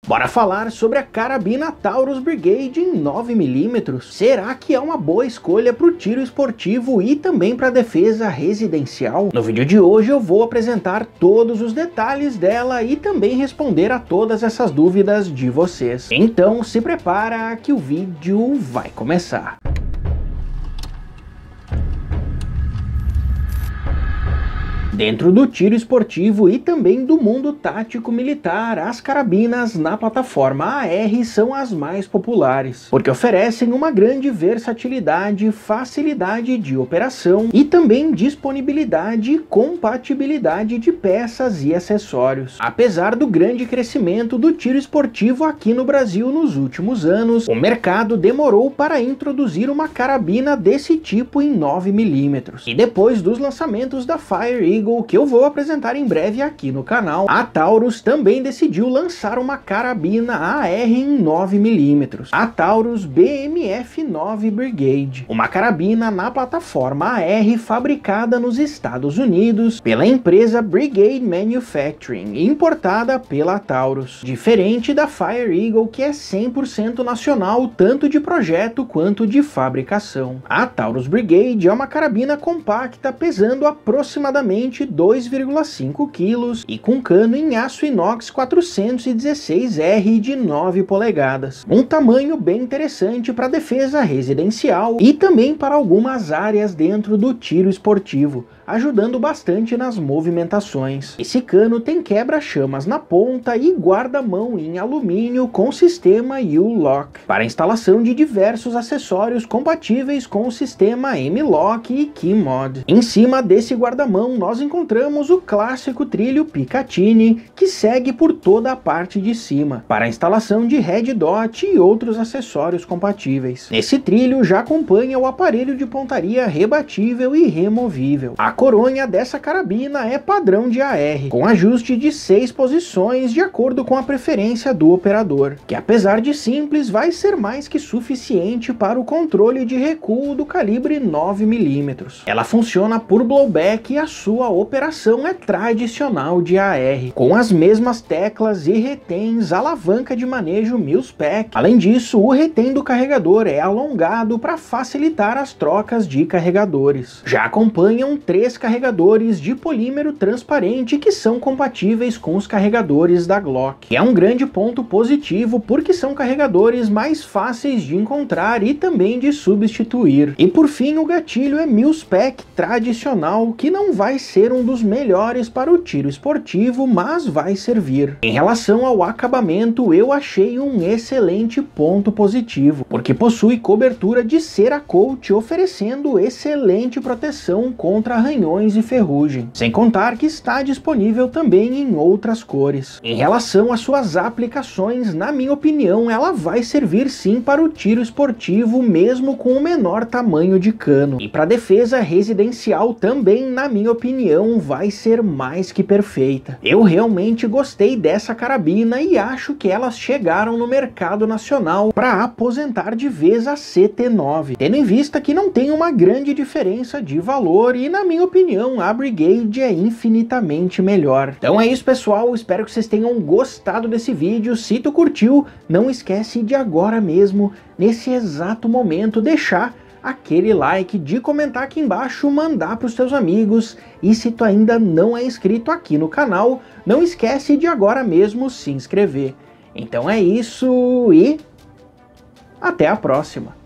Bora falar sobre a carabina Taurus Brigade em 9mm. Será que é uma boa escolha para o tiro esportivo e também para a defesa residencial? No vídeo de hoje eu vou apresentar todos os detalhes dela e também responder a todas essas dúvidas de vocês. Então se prepara que o vídeo vai começar. Dentro do tiro esportivo e também do mundo tático militar, as carabinas na plataforma AR são as mais populares, porque oferecem uma grande versatilidade, facilidade de operação e também disponibilidade e compatibilidade de peças e acessórios. Apesar do grande crescimento do tiro esportivo aqui no Brasil nos últimos anos, o mercado demorou para introduzir uma carabina desse tipo em 9mm. E depois dos lançamentos da Fire Eagle, que eu vou apresentar em breve aqui no canal, a Taurus também decidiu lançar uma carabina AR em 9mm, a Taurus BMF-9 Brigade, uma carabina na plataforma AR fabricada nos Estados Unidos pela empresa Brigade Manufacturing, importada pela Taurus, diferente da Fire Eagle, que é 100% nacional, tanto de projeto quanto de fabricação. A Taurus Brigade é uma carabina compacta, pesando aproximadamente 2,5 kg e com cano em aço inox 416R de 9 polegadas. Um tamanho bem interessante para defesa residencial e também para algumas áreas dentro do tiro esportivo, ajudando bastante nas movimentações. Esse cano tem quebra-chamas na ponta e guarda-mão em alumínio com sistema U-Lock, para instalação de diversos acessórios compatíveis com o sistema M-Lock e Key-Mod. Em cima desse guarda-mão nós encontramos o clássico trilho Picatinny, que segue por toda a parte de cima, para a instalação de Red Dot e outros acessórios compatíveis. Esse trilho já acompanha o aparelho de pontaria rebatível e removível. A coronha dessa carabina é padrão de AR, com ajuste de 6 posições de acordo com a preferência do operador, que apesar de simples vai ser mais que suficiente para o controle de recuo do calibre 9mm. Ela funciona por blowback e a sua operação é tradicional de AR, com as mesmas teclas e reténs, alavanca de manejo mil-spec. Além disso, o retém do carregador é alongado para facilitar as trocas de carregadores. Já acompanham 3 carregadores de polímero transparente que são compatíveis com os carregadores da Glock. E é um grande ponto positivo porque são carregadores mais fáceis de encontrar e também de substituir. E por fim, o gatilho é mil-spec tradicional, que não vai ser um dos melhores para o tiro esportivo, mas vai servir. Em relação ao acabamento, eu achei um excelente ponto positivo, porque possui cobertura de cera coat, oferecendo excelente proteção contra arranhões e ferrugem, sem contar que está disponível também em outras cores. Em relação às suas aplicações, na minha opinião, ela vai servir sim para o tiro esportivo, mesmo com o menor tamanho de cano. E para defesa residencial também, na minha opinião, vai ser mais que perfeita. Eu realmente gostei dessa carabina e acho que elas chegaram no mercado nacional para aposentar de vez a CT9, tendo em vista que não tem uma grande diferença de valor e, na minha opinião, a Brigade é infinitamente melhor. Então é isso, pessoal, espero que vocês tenham gostado desse vídeo. Se tu curtiu, não esquece de agora mesmo, nesse exato momento, deixar aquele like, de comentar aqui embaixo, mandar para os teus amigos, e se tu ainda não é inscrito aqui no canal, não esquece de agora mesmo se inscrever. Então é isso e até a próxima!